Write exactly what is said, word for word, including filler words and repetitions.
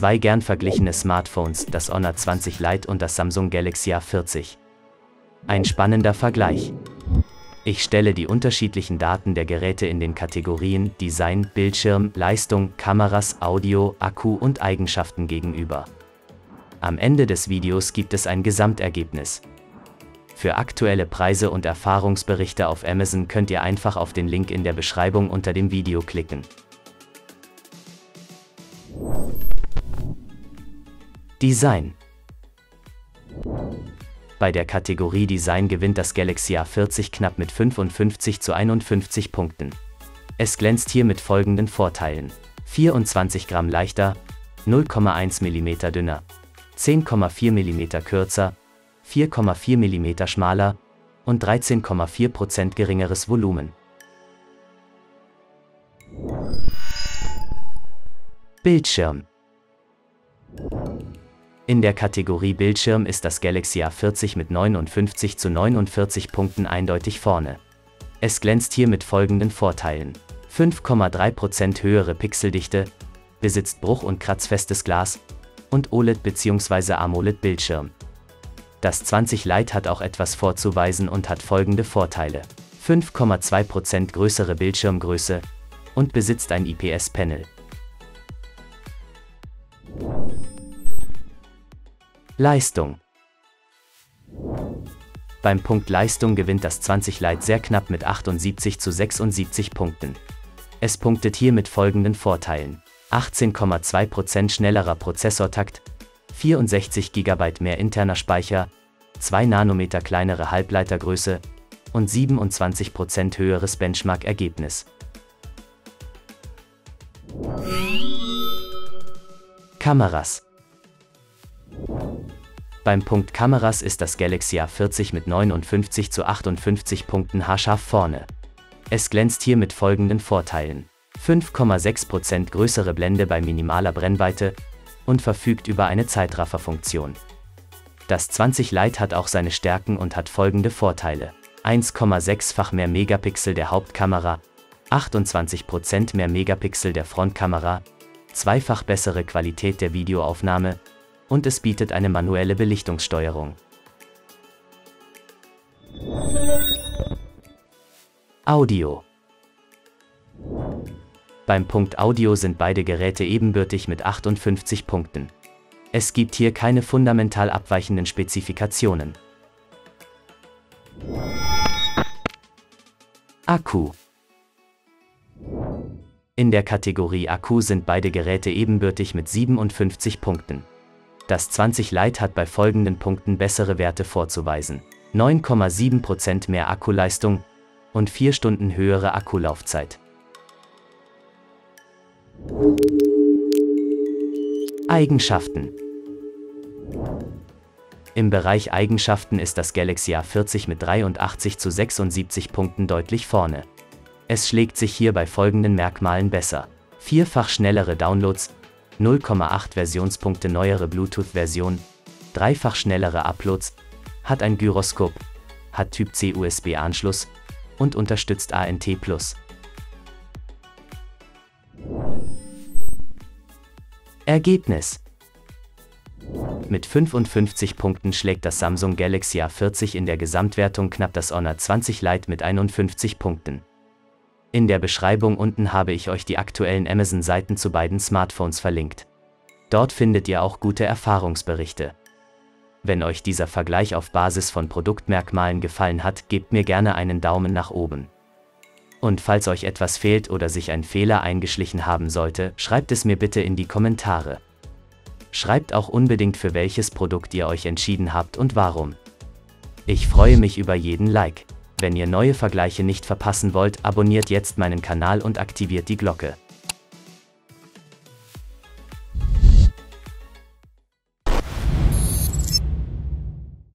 Zwei gern verglichene Smartphones, das Honor zwanzig Lite und das Samsung Galaxy A vierzig. Ein spannender Vergleich. Ich stelle die unterschiedlichen Daten der Geräte in den Kategorien Design, Bildschirm, Leistung, Kameras, Audio, Akku und Eigenschaften gegenüber. Am Ende des Videos gibt es ein Gesamtergebnis. Für aktuelle Preise und Erfahrungsberichte auf Amazon könnt ihr einfach auf den Link in der Beschreibung unter dem Video klicken. Design. Bei der Kategorie Design gewinnt das Galaxy A vierzig knapp mit fünfundfünfzig zu einundfünfzig Punkten. Es glänzt hier mit folgenden Vorteilen: vierundzwanzig Gramm leichter, null Komma eins Millimeter dünner, zehn Komma vier Millimeter kürzer, vier Komma vier Millimeter schmaler und dreizehn Komma vier Prozent geringeres Volumen. Bildschirm. In der Kategorie Bildschirm ist das Galaxy A vierzig mit neunundfünfzig zu neunundvierzig Punkten eindeutig vorne. Es glänzt hier mit folgenden Vorteilen: fünf Komma drei Prozent höhere Pixeldichte, besitzt bruch- und kratzfestes Glas und O L E D bzw. AMOLED-Bildschirm. Das zwanzig Lite hat auch etwas vorzuweisen und hat folgende Vorteile: fünf Komma zwei Prozent größere Bildschirmgröße und besitzt ein I P S-Panel. Leistung. Beim Punkt Leistung gewinnt das zwanzig Lite sehr knapp mit achtundsiebzig zu sechsundsiebzig Punkten. Es punktet hier mit folgenden Vorteilen: achtzehn Komma zwei Prozent schnellerer Prozessortakt, vierundsechzig Gigabyte mehr interner Speicher, zwei Nanometer kleinere Halbleitergröße und siebenundzwanzig Prozent höheres Benchmark-Ergebnis. Kameras. Beim Punkt Kameras ist das Galaxy A vierzig mit neunundfünfzig zu achtundfünfzig Punkten haarscharf vorne. Es glänzt hier mit folgenden Vorteilen: fünf Komma sechs Prozent größere Blende bei minimaler Brennweite und verfügt über eine Zeitrafferfunktion. Das zwanzig Lite hat auch seine Stärken und hat folgende Vorteile: eins Komma sechs-fach mehr Megapixel der Hauptkamera, achtundzwanzig Prozent mehr Megapixel der Frontkamera, zweifach bessere Qualität der Videoaufnahme und es bietet eine manuelle Belichtungssteuerung. Audio. Beim Punkt Audio sind beide Geräte ebenbürtig mit achtundfünfzig Punkten. Es gibt hier keine fundamental abweichenden Spezifikationen. Akku. In der Kategorie Akku sind beide Geräte ebenbürtig mit siebenundfünfzig Punkten. Das zwanzig Lite hat bei folgenden Punkten bessere Werte vorzuweisen: neun Komma sieben Prozent mehr Akkuleistung und vier Stunden höhere Akkulaufzeit. Eigenschaften. Im Bereich Eigenschaften ist das Galaxy A vierzig mit dreiundachtzig zu sechsundsiebzig Punkten deutlich vorne. Es schlägt sich hier bei folgenden Merkmalen besser: vierfach schnellere Downloads, null Komma acht Versionspunkte neuere Bluetooth-Version, dreifach schnellere Uploads, hat ein Gyroskop, hat Typ C U S B-Anschluss und unterstützt A N T plus. Ergebnis. Mit fünfundfünfzig Punkten schlägt das Samsung Galaxy A vierzig in der Gesamtwertung knapp das Honor zwanzig Lite mit einundfünfzig Punkten. In der Beschreibung unten habe ich euch die aktuellen Amazon-Seiten zu beiden Smartphones verlinkt. Dort findet ihr auch gute Erfahrungsberichte. Wenn euch dieser Vergleich auf Basis von Produktmerkmalen gefallen hat, gebt mir gerne einen Daumen nach oben. Und falls euch etwas fehlt oder sich ein Fehler eingeschlichen haben sollte, schreibt es mir bitte in die Kommentare. Schreibt auch unbedingt, für welches Produkt ihr euch entschieden habt und warum. Ich freue mich über jeden Like. Wenn ihr neue Vergleiche nicht verpassen wollt, abonniert jetzt meinen Kanal und aktiviert die Glocke.